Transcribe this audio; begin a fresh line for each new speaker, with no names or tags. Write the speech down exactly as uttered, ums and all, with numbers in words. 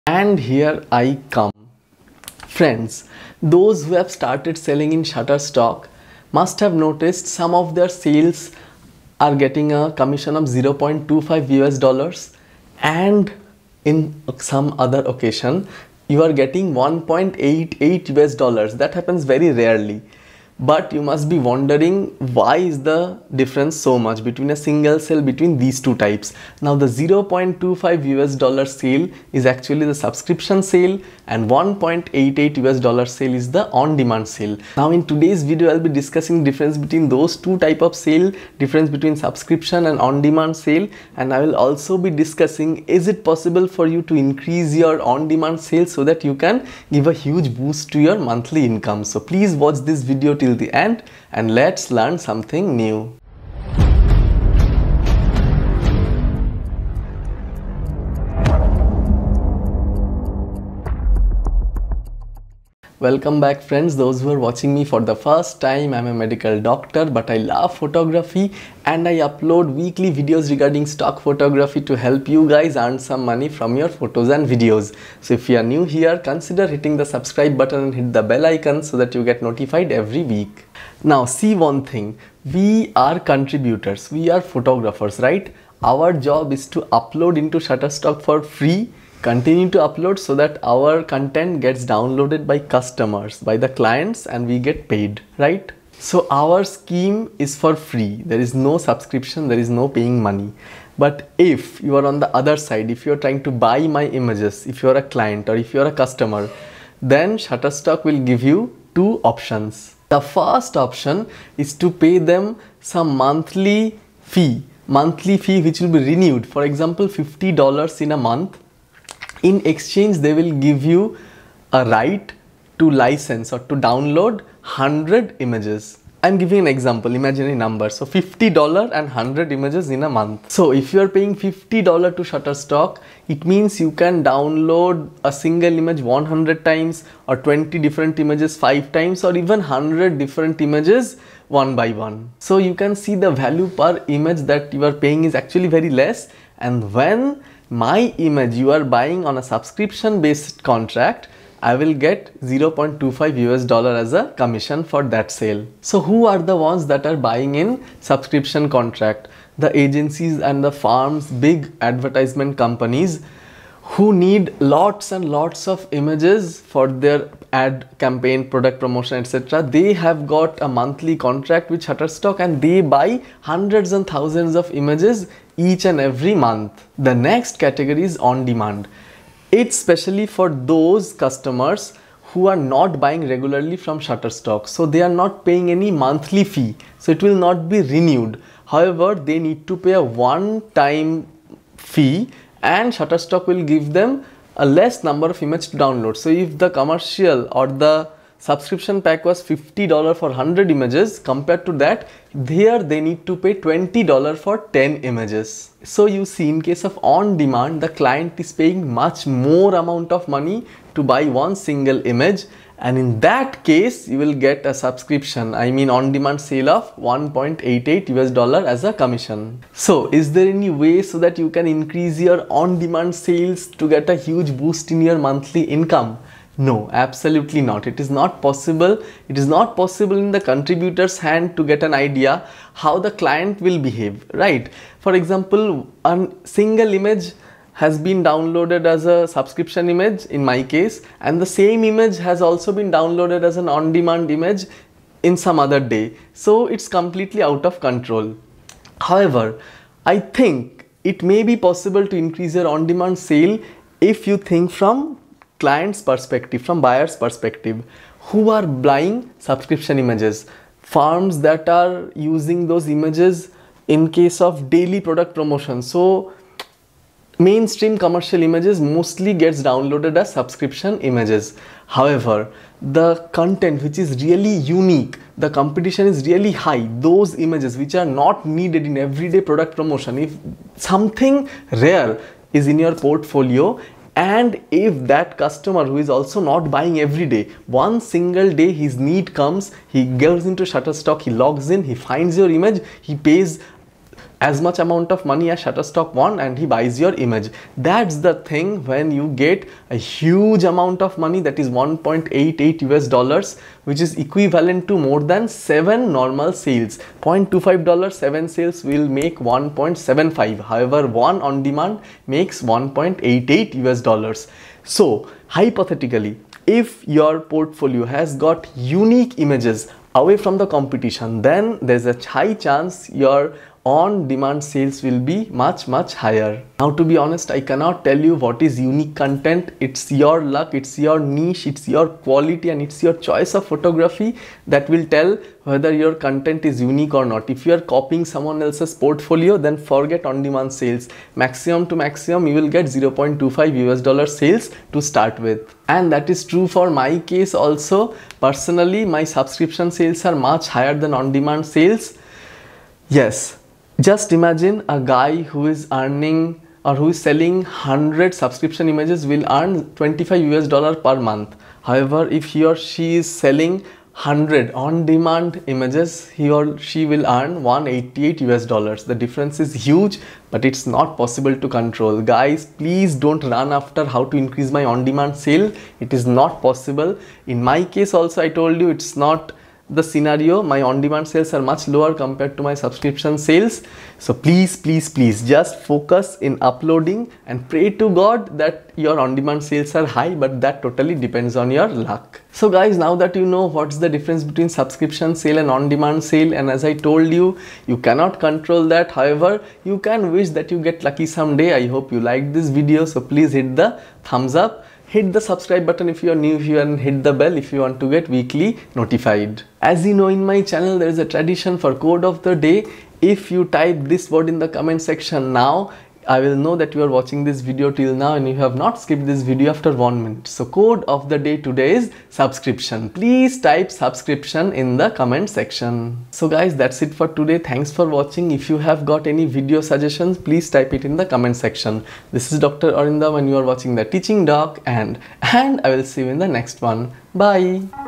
And here I come. Friends, those who have started selling in Shutterstock must have noticed some of their sales are getting a commission of zero point two five U S dollars, and in some other occasion you are getting one point eight eight U S dollars. That happens very rarely. But you must be wondering, why is the difference so much between a single sale between these two types? Now the zero point two five U S dollar sale is actually the subscription sale, and one point eight eight U S dollar sale is the on-demand sale. Now in today's video I'll be discussing difference between those two type of sale, difference between subscription and on-demand sale, and I will also be discussing, is it possible for you to increase your on-demand sale so that you can give a huge boost to your monthly income. So please watch this video till the end and let's learn something new. Welcome back friends, those who are watching me for the first time. I'm a medical doctor, but I love photography and I upload weekly videos regarding stock photography to help you guys earn some money from your photos and videos. So if you are new here, consider hitting the subscribe button and hit the bell icon so that you get notified every week. Now see one thing, we are contributors, we are photographers, right? Our job is to upload into Shutterstock for free, continue to upload so that our content gets downloaded by customers, by the clients, and we get paid, right? So our scheme is for free. There is no subscription, there is no paying money. But if you are on the other side, if you are trying to buy my images, if you are a client or if you are a customer, then Shutterstock will give you two options. The first option is to pay them some monthly fee, monthly fee which will be renewed. For example, fifty dollars in a month. In exchange, they will give you a right to license or to download one hundred images. I'm giving an example, imagine a number. So fifty dollars and one hundred images in a month. So if you are paying fifty dollars to Shutterstock, it means you can download a single image one hundred times, or twenty different images five times, or even one hundred different images one by one. So you can see the value per image that you are paying is actually very less. And when my image you are buying on a subscription based contract, I will get zero point two five U S dollar as a commission for that sale. So who are the ones that are buying in subscription contract? The agencies and the firms, big advertisement companies who need lots and lots of images for their ad campaign, product promotion, et cetera. They have got a monthly contract with Shutterstock and they buy hundreds and thousands of images each and every month. The next category is on demand. It's specially for those customers who are not buying regularly from Shutterstock. So they are not paying any monthly fee. So it will not be renewed. However, they need to pay a one-time fee, and Shutterstock will give them a less number of images to download. So if the commercial or the subscription pack was fifty dollars for one hundred images, compared to that, there they need to pay twenty dollars for ten images. So you see, in case of on demand, the client is paying much more amount of money to buy one single image, and in that case you will get a subscription, I mean on demand sale of one point eight eight U S dollar as a commission. So is there any way so that you can increase your on demand sales to get a huge boost in your monthly income? No, absolutely not. It is not possible. It is not possible in the contributor's hand to get an idea how the client will behave, right? For example, a single image has been downloaded as a subscription image in my case, and the same image has also been downloaded as an on-demand image in some other day. So it's completely out of control. However, I think it may be possible to increase your on-demand sale if you think from client's perspective, from buyer's perspective, who are buying subscription images. Firms that are using those images in case of daily product promotion. So mainstream commercial images mostly gets downloaded as subscription images. However, the content which is really unique, the competition is really high, those images which are not needed in everyday product promotion, if something rare is in your portfolio, and if that customer who is also not buying every day, one single day his need comes, he goes into Shutterstock, he logs in, he finds your image, he pays as much amount of money as Shutterstock want and he buys your image. That's the thing when you get a huge amount of money, that is one point eight eight U S dollars, which is equivalent to more than seven normal sales. zero point two five dollars, seven sales will make one point seven five. However, one on demand makes one point eight eight U S dollars. So hypothetically, if your portfolio has got unique images away from the competition, then there's a high chance your on-demand sales will be much much higher. Now, to be honest, I cannot tell you what is unique content. It's your luck, it's your niche, it's your quality, and it's your choice of photography that will tell whether your content is unique or not. If you are copying someone else's portfolio, then forget on-demand sales. Maximum to maximum you will get zero point two five U S dollar sales to start with. And that is true for my case also. Personally, my subscription sales are much higher than on-demand sales. Yes. Just imagine a guy who is earning or who is selling one hundred subscription images will earn twenty-five U S dollar per month. However, if he or she is selling one hundred on-demand images, he or she will earn one hundred eighty-eight U S dollars. The difference is huge, but it's not possible to control. Guys, please don't run after how to increase my on-demand sale. It is not possible. In my case also, I told you it's not the scenario. My on-demand sales are much lower compared to my subscription sales. So please, please, please just focus in uploading and pray to God that your on-demand sales are high, but that totally depends on your luck. So guys, now that you know what's the difference between subscription sale and on-demand sale, and as I told you, you cannot control that. However, you can wish that you get lucky someday. I hope you liked this video. So please hit the thumbs up. Hit the subscribe button if you are new here, and hit the bell if you want to get weekly notified. As you know, in my channel there is a tradition for quote of the day. If you type this word in the comment section now, I will know that you are watching this video till now and you have not skipped this video after one minute. So code of the day today is subscription. Please type subscription in the comment section. So guys, that's it for today. Thanks for watching. If you have got any video suggestions, please type it in the comment section. This is Doctor Arindam and you are watching The Teaching Doc, and, and I will see you in the next one. Bye.